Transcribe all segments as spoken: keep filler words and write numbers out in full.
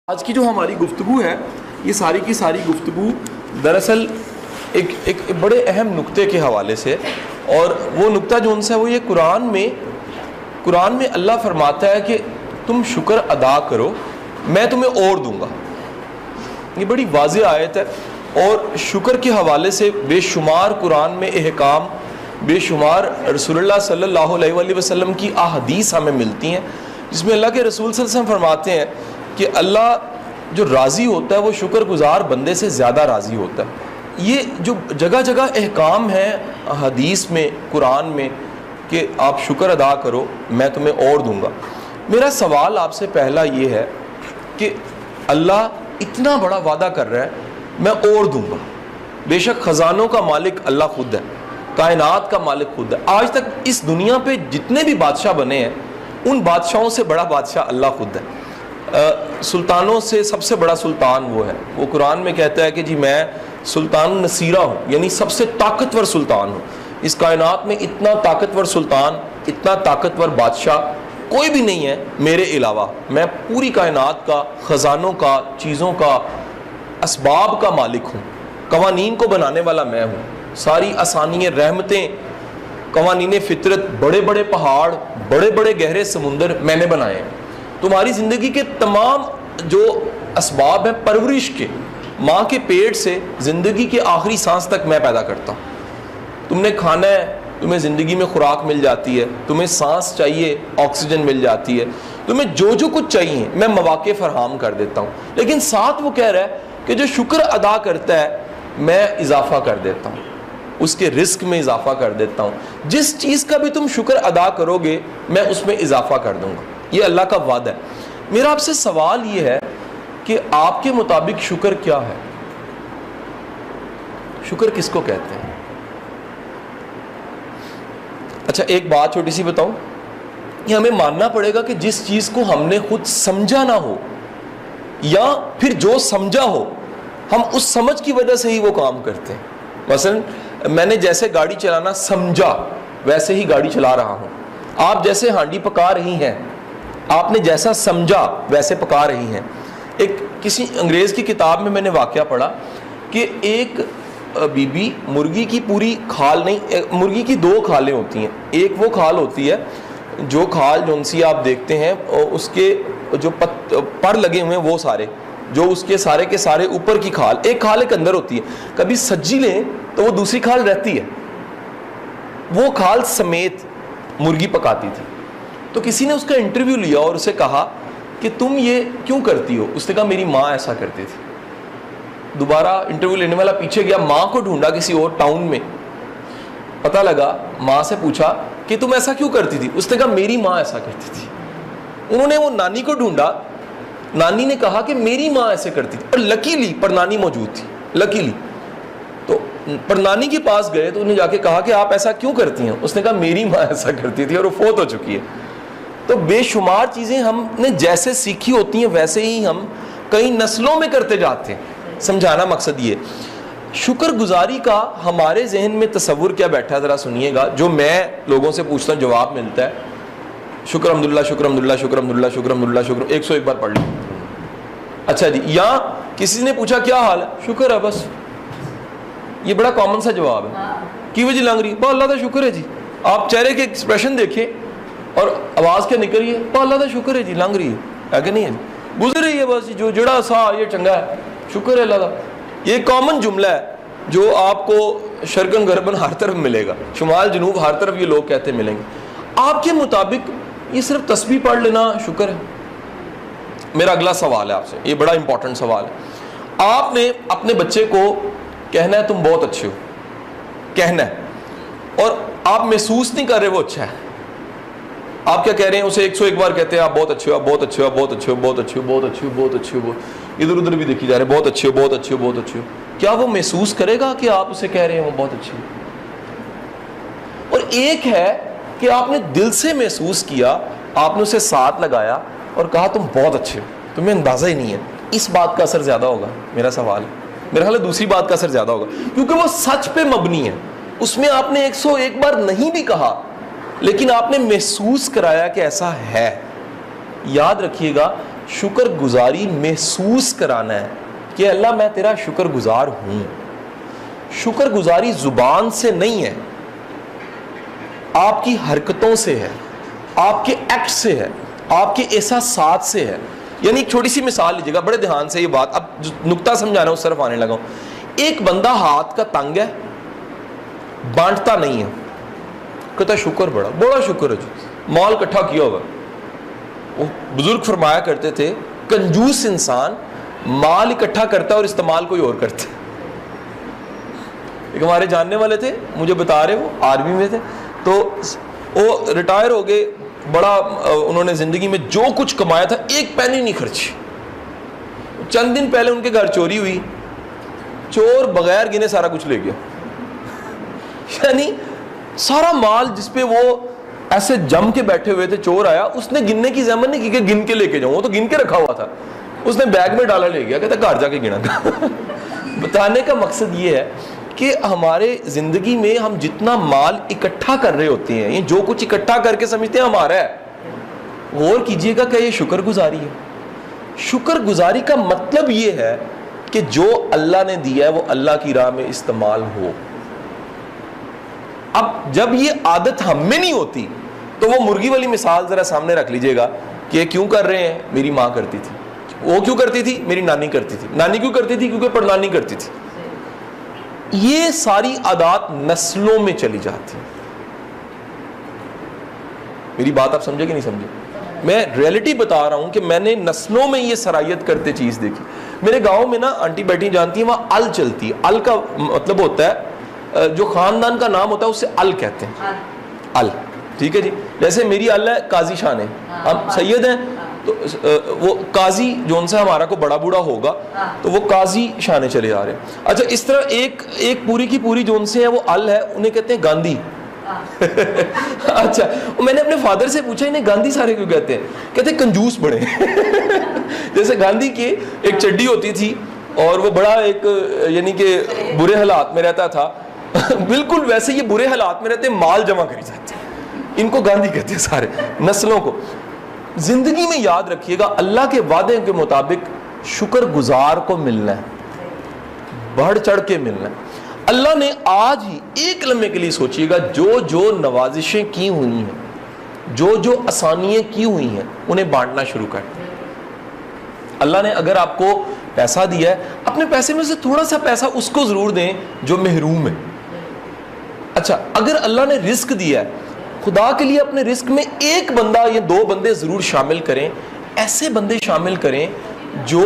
آج کی جو ہماری گفتگو ہے یہ ساری کی ساری گفتگو دراصل ایک ایک بڑے اہم نقطے کے حوالے سے، اور وہ نقطہ جو ان سے وہ یہ قرآن میں قرآن میں اللہ فرماتا ہے کہ تم شکر ادا کرو میں تمہیں اور دوں گا۔ یہ بڑی واضح آیت ہے، اور شکر کے حوالے سے بے شمار قرآن میں احکام، بے شمار رسول اللہ صلی اللہ علیہ وآلہ وسلم کی احادیث ہمیں ملتی ہیں جس میں اللہ کے رسول صلی اللہ علیہ وسلم فرماتے ہیں کہ اللہ جو راضی ہوتا ہے وہ شکر گزار بندے سے زیادہ راضی ہوتا ہے۔ یہ جو جگہ جگہ احکام ہیں حدیث میں، قرآن میں، کہ آپ شکر ادا کرو میں تمہیں اور دوں گا۔ میرا سوال آپ سے پہلا یہ ہے کہ اللہ اتنا بڑا وعدہ کر رہا ہے میں اور دوں گا، بے شک خزانوں کا مالک اللہ خود ہے، کائنات کا مالک خود ہے۔ آج تک اس دنیا پہ جتنے بھی بادشاہ بنے ہیں ان بادشاہوں سے بڑا بادشاہ اللہ خود ہے۔ سلطانوں سے سب سے بڑا سلطان وہ ہے، وہ قرآن میں کہتا ہے کہ جی میں سلطان نصیرہ ہوں، یعنی سب سے طاقتور سلطان ہوں۔ اس کائنات میں اتنا طاقتور سلطان، اتنا طاقتور بادشاہ کوئی بھی نہیں ہے میرے علاوہ۔ میں پوری کائنات کا، خزانوں کا، چیزوں کا، اسباب کا مالک ہوں، قوانین کو بنانے والا میں ہوں۔ ساری آسانیاں، رحمتیں، قوانین فطرت، بڑے بڑے پہاڑ، بڑے بڑے گہرے سمندر میں نے بنائے ہیں۔ تمہاری زندگی کے تمام جو اسباب ہیں پرورش کے، ماں کے پیٹ سے زندگی کے آخری سانس تک میں پیدا کرتا ہوں۔ تم نے کھانا ہے، تمہیں زندگی میں خوراک مل جاتی ہے، تمہیں سانس چاہیے، آکسیجن مل جاتی ہے، تمہیں جو جو کچھ چاہیے میں مواقع فراہم کر دیتا ہوں۔ لیکن ساتھ وہ کہہ رہا ہے کہ جو شکر ادا کرتا ہے میں اضافہ کر دیتا ہوں، اس کے رزق میں اضافہ کر دیتا ہوں۔ جس چیز کا بھی تم شکر ادا کرو گے میں اس میں اضافہ کر دوں گا۔ یہ اللہ کا وعدہ ہے۔ میرا آپ سے سوال یہ ہے کہ آپ کے مطابق شکر کیا ہے؟ شکر کس کو کہتے ہیں؟ اچھا ایک بات چھوٹی سی بتاؤں، یہ ہمیں ماننا پڑے گا کہ جس چیز کو ہم نے خود سمجھا نہ ہو، یا پھر جو سمجھا ہو ہم اس سمجھ کی وجہ سے ہی وہ کام کرتے ہیں۔ مثلا میں نے جیسے گاڑی چلانا سمجھا ویسے ہی گاڑی چلا رہا ہوں، آپ جیسے ہانڈی پکا رہی ہیں آپ نے جیسا سمجھا ویسے پکا رہی ہیں۔ ایک کسی انگریز کی کتاب میں میں نے واقعہ پڑھا کہ ایک بی بی مرغی کی پوری کھال نہیں، مرغی کی دو کھالیں ہوتی ہیں۔ ایک وہ کھال ہوتی ہے جو کھال جونسی آپ دیکھتے ہیں اس کے جو پر لگے ہوئے ہیں وہ سارے، جو اس کے سارے کے سارے اوپر کی کھال، ایک کھال ایک اندر ہوتی ہے۔ کبھی سجی لیں تو وہ دوسری کھال رہتی ہے، وہ کھال سمیت مرغی پکاتی تھی۔ تو کسی نے اس کا انٹرویو لیا اور اسے کہا کہ تم یہ کیوں کرتی ہو؟ اس نے کہا میری ماں ایسا کرتی تھی۔ دوبارہ انٹرویو لینے والا پیچھے گیا، ماں کو ڈھونڈا کسی اور ٹاؤن میں، پتہ لگا، ماں سے پوچھا کہ تم ایسا کیوں کرتی تھی؟ اس نے کہا میری ماں ایسا کرتی تھی۔ انہوں نے وہ نانی کو ڈھونڈا، نانی نے کہا کہ میری ماں ایسے کرتی تھی، اور لکیلی پر نانی موجود تھی، لکیلی۔ تو پر نانی کے پاس گئے تو انہیں جا کے کہا کہ آپ ایسا کیوں کرتی ہیں؟ اس نے کہا میری ماں ایسا کرتی تھی، اور وہ فوت ہو چکی ہے۔ تو بے شمار چیزیں ہم نے جیسے سیکھی ہوتی ہیں ویسے ہی ہم کئی نسلوں میں کرتے جاتے ہیں۔ سمجھانا مقصد یہ، شکر گزاری کا ہمارے ذہن میں تصور کیا بیٹھا ہے ذرا سنیے گا، جو میں لوگوں سے پوچھتا ہوں جواب ملتا ہے شکر الحمدللہ، شکر الحمدللہ، شکر الحمدللہ، شکر الحمدللہ، شکر، ایک سو ایک بار پڑھ لیں۔ اچھا جی، یا کسی نے پوچھا کیا حال ہے؟ شکر ہے بس۔ یہ بڑا کامن سا جواب ہے۔ کی وجہ لنگ رہی؟ با اللہ کا شکر ہے جی۔ آپ چہرے کے ایکسپریشن دیکھیں اور آواز کیا نکل رہی ہے؟ با اللہ کا شکر ہے جی، لنگ رہی ہے کہ نہیں ہے؟ گزر رہی ہے بس، جو جڑا سا یہ چنگا ہے، شکر ہے اللہ کا۔ یہ کامن جملہ ہے جو آپ کو شرقن غربن ہر طرف ملے گا، شمال جنوب ہر طرف یہ لوگ کہتے ملیں گے۔ آپ کے مطابق یہ صرف تسبیح پڑھ لینا شکر ہے؟ میرا اگلا سوال ہے آپ سے، یہ بڑا امپورٹنٹ سوال ہے۔ آپ نے اپنے بچے کو کہنا ہے تم بہت اچھے ہو، کہنا ہے، اور آپ محسوس نہیں کر رہے وہ اچھا ہے۔ آپ کیا کہہ رہے ہیں؟ اسے ایک سو ایک بار کہتے ہیں آپ بہت اچھے ہو، بہت اچھے ہو، بہت اچھے ہو، بہت اچھے ہو، بہت اچھے ہو، بہت اچھے ہو، ادھر ادھر بھی دیکھی جا رہے ہیں بہت اچھے ہو، بہت اچھے ہو، بہت اچھے ہو۔ کیا وہ محسوس کرے گا کہ آپ اسے کہہ رہے ہیں وہ بہت اچھے ہو؟ اور ایک ہے کہ آپ نے دل سے محسوس کیا، آپ نے اسے ساتھ لگایا اور کہا تم بہت اچھے ہو، تمہیں اندازہ ہی نہیں ہے۔ اس بات کا اثر زیادہ ہوگا، میرا سوال ہے، میرا خیال ہے دوسری بات کا اثر زیادہ ہوگا، کیونکہ وہ سچ پہ مبنی ہے۔ اس میں آپ نے ایک سو ایک بار نہیں بھی کہا لیکن آپ نے محسوس کرایا کہ ایسا ہے۔ یاد رکھیے گا شکر گزاری محسوس کرانا ہے کہ اللہ میں تیرا شکر گزار ہوں. شکر گزاری زبان سے نہیں ہے, آپ کی حرکتوں سے ہے, آپ کے ایکٹ سے ہے, آپ کے احساسات سے ہے. یعنی ایک چھوٹی سی مثال لیجیے گا, بڑے دھیان سے یہ بات, اب نقطہ سمجھانا اس طرف آنے لگا ہوں. ایک بندہ ہاتھ کا تنگ ہے, بانٹتا نہیں ہے, کہتا شکر بڑا بڑا شکر ہے جو مال اکٹھا کیا ہوگا. وہ بزرگ فرمایا کرتے تھے کنجوس انسان مال اکٹھا کرتا ہے اور استعمال کوئی اور کرتا ہے. ایک ہمارے جاننے والے تھے, مجھے بتا رہے, وہ آرمی میں تھے, تو وہ ریٹائر ہو گئے, بڑا انہوں نے زندگی میں جو کچھ کمایا تھا ایک پینی نہیں خرچی. چند دن پہلے ان کے گھر چوری ہوئی, چور بغیر گنے سارا کچھ لے گیا. یعنی سارا مال جس پہ وہ ایسے جم کے بیٹھے ہوئے تھے, چور آیا, اس نے گننے کی زحمت نہیں کی کہ گن کے لے کے جاؤں, وہ تو گن کے رکھا ہوا تھا, اس نے بیگ میں ڈالا لے گیا, کہتا گھر جا کے گنا گا. بتانے کا مقصد یہ ہے کہ ہمارے زندگی میں ہم جتنا مال اکٹھا کر رہے ہوتے ہیں, یہ جو کچھ اکٹھا کر کے سمجھتے ہیں ہمارا ہے, غور کیجئے گا کہ یہ شکر گزاری ہے. شکر گزاری کا مطلب یہ ہے کہ جو اللہ نے دیا ہے وہ اللہ کی راہ میں استعمال ہو. اب جب یہ عادت ہم میں نہیں ہوتی تو وہ مرغی والی مثال ذرا سامنے رکھ لیجئے گا کہ کیوں کر رہے ہیں, میری ماں کرتی تھی, وہ کیوں کرتی تھی, میری نانی کرتی تھی, نانی کیوں کرتی تھی, کیونکہ پڑنانی کرتی تھی. یہ ساری عادات نسلوں میں چلی جاتی ہیں. میری بات آپ سمجھے کہ نہیں سمجھے؟ میں ریئلٹی بتا رہا ہوں کہ میں نے نسلوں میں یہ صلاحیت کرتے چیز دیکھی. میرے گاؤں میں نا آنٹی بیٹی جانتی ہیں, وہاں ال چلتی ہے. ال کا مطلب ہوتا ہے جو خاندان کا نام ہوتا ہے اسے ال کہتے ہیں, ال, ٹھیک ہے جی. جیسے میری ال ہے قاضی شان ہے, ہم سید ہیں تو وہ قاضی جو ان سے ہمارا کو بڑا بوڑھا ہوگا تو وہ قاضی شانے چلے آ رہے ہیں. اچھا اس طرح ایک ایک پوری کی پوری جو ان سے ہے وہ ال ہے, انہیں کہتے ہیں گاندھی. اچھا میں نے اپنے فادر سے پوچھا انہیں گاندھی سارے کیوں کہتے ہیں, کہتے ہیں کنجوس بڑے. جیسے گاندھی کی ایک چڈی ہوتی تھی اور وہ بڑا ایک یعنی کہ برے حالات میں رہتا تھا, بالکل ویسے یہ برے حالات میں رہتے ہیں, مال جمع کری جاتے ہیں, ان کو گاندھی کہتے ہیں سارے نسلوں کو. زندگی میں یاد رکھیے گا اللہ کے وعدے کے مطابق شکر گزار کو ملنا ہے, بڑھ چڑھ کے ملنا ہے. اللہ نے آج ہی ایک لمحے کے لیے سوچیے گا جو جو نوازشیں کی ہوئی ہیں, جو جو آسانیاں کی ہوئی ہیں, انہیں بانٹنا شروع کر دیں. اللہ نے اگر آپ کو پیسہ دیا ہے, اپنے پیسے میں سے تھوڑا سا پیسہ اس کو ضرور دیں جو محروم ہے. اچھا اگر اللہ نے رزق دیا ہے, خدا کے لیے اپنے رزق میں ایک بندہ یا دو بندے ضرور شامل کریں. ایسے بندے شامل کریں جو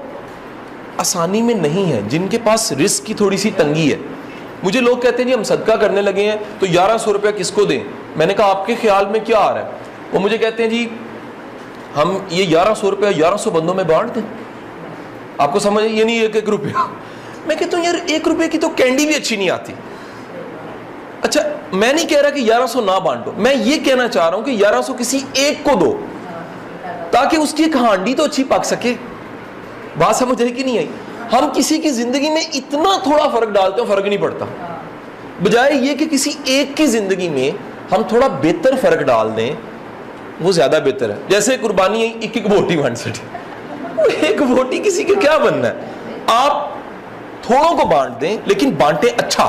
آسانی میں نہیں ہیں, جن کے پاس رزق کی تھوڑی سی تنگی ہے. مجھے لوگ کہتے ہیں جی ہم صدقہ کرنے لگے ہیں تو گیارہ سو روپیہ کس کو دیں. میں نے کہا آپ کے خیال میں کیا آ رہا ہے؟ وہ مجھے کہتے ہیں جی ہم یہ گیارہ سو روپیہ گیارہ سو بندوں میں بانٹ دیں. آپ کو سمجھ یہ نہیں ایک ایک روپیہ. میں کہتا ہوں یار ایک روپے کی تو کینڈی بھی اچھی نہیں آتی. اچھا میں نہیں کہہ رہا کہ گیارہ سو نہ بانٹو, میں یہ کہنا چاہ رہا ہوں کہ گیارہ سو کسی ایک کو دو تاکہ اس کی ایک ہانڈی تو اچھی پک سکے. بات سمجھ رہی کہ نہیں آئی؟ ہم کسی کی زندگی میں اتنا تھوڑا فرق ڈالتے ہیں, فرق نہیں پڑتا, بجائے یہ کہ کسی ایک کی زندگی میں ہم تھوڑا بہتر فرق ڈال دیں, وہ زیادہ بہتر ہے. جیسے قربانی ایک ایک بوٹی بانٹ سکے, ایک بوٹی کسی کا کیا بننا ہے. آپ تھوڑوں کو بانٹ دیں لیکن بانٹیں اچھا,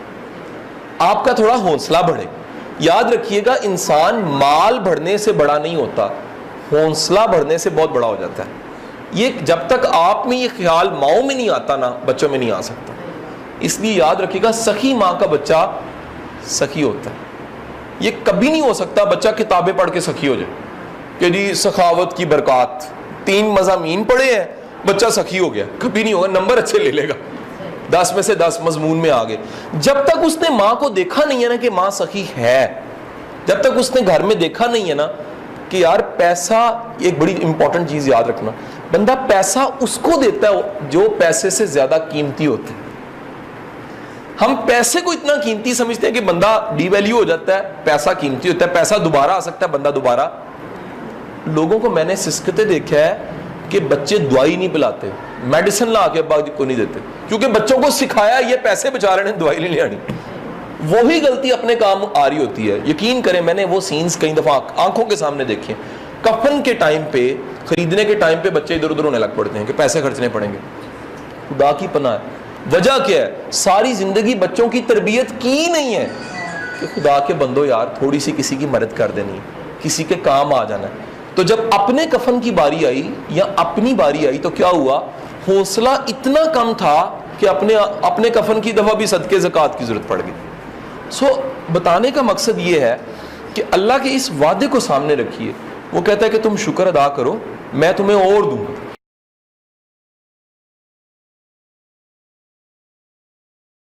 آپ کا تھوڑا حوصلہ بڑھے. یاد رکھیے گا انسان مال بڑھنے سے بڑا نہیں ہوتا, حوصلہ بڑھنے سے بہت بڑا ہو جاتا ہے. یہ جب تک آپ میں یہ خیال ماؤں میں نہیں آتا نا, بچوں میں نہیں آ سکتا. اس لیے یاد رکھیے گا سخی ماں کا بچہ سخی ہوتا ہے. یہ کبھی نہیں ہو سکتا بچہ کتابیں پڑھ کے سخی ہو جائے کہ جی سخاوت کی برکات, تین مضامین پڑھے ہیں بچہ سخی ہو گیا, کبھی نہیں ہوگا. نمبر اچھے لے لے گا, دس میں سے دس مضمون میں آگے. جب تک اس نے ماں کو دیکھا نہیں ہے نا کہ ماں سخی ہے, جب تک اس نے گھر میں دیکھا نہیں ہے نا کہ یار پیسہ, ایک بڑی امپورٹنٹ چیز یاد رکھنا, بندہ پیسہ اس کو دیتا ہے جو پیسے سے زیادہ قیمتی ہوتا ہے. ہم پیسے کو اتنا قیمتی سمجھتے ہیں کہ بندہ ڈی ویلیو ہو جاتا ہے, پیسہ قیمتی ہوتا ہے, پیسہ دوبارہ آ سکتا ہے, بندہ دوبارہ. لوگوں کو میں نے سسکتے دیکھا ہے کہ بچے دوائی نہیں پلاتے, میڈیسن لا کے ابا کو نہیں دیتے, کیونکہ بچوں کو سکھایا یہ پیسے بچا رہے ہیں, دوائی نہیں لے آنی. وہی غلطی اپنے کام آ رہی ہوتی ہے. یقین کریں میں نے وہ سینز کئی دفعہ آنکھوں کے سامنے دیکھے. کفن کے ٹائم پہ, خریدنے کے ٹائم پہ بچے ادھر ادھر ہونے لگ پڑتے ہیں کہ پیسے خرچنے پڑیں گے. خدا کی پناہ ہے, وجہ کیا ہے؟ ساری زندگی بچوں کی تربیت کی نہیں ہے کہ خدا کے بندو یار تھوڑی سی کسی کی مدد کر دینی ہے, کسی کے کام آ جانا ہے. تو جب اپنے کفن کی باری آئی یا اپنی باری آئی تو کیا ہوا؟ حوصلہ اتنا کم تھا کہ اپنے اپنے کفن کی دفعہ بھی صدقے زکوٰۃ کی ضرورت پڑ گئی. سو بتانے کا مقصد یہ ہے کہ اللہ کے اس وعدے کو سامنے رکھیے. وہ کہتا ہے کہ تم شکر ادا کرو, میں تمہیں اور دوں گا.